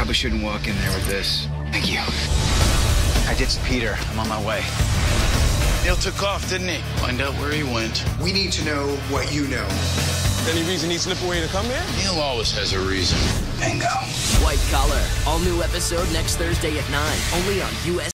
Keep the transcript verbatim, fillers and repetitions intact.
probably shouldn't walk in there with this. Thank you. I ditched Peter. I'm on my way. Neil took off, didn't he? Find out where he went. We need to know what you know. Any reason he slipped away to come here? Neil always has a reason. Bingo. White Collar. All new episode next Thursday at nine. Only on U S